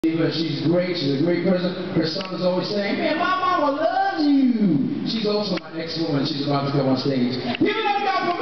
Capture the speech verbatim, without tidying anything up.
She's great. She's a great person. Her son is always saying, man, my mama loves you. She's also my ex-woman. She's about to come on stage. Give it up, y'all, for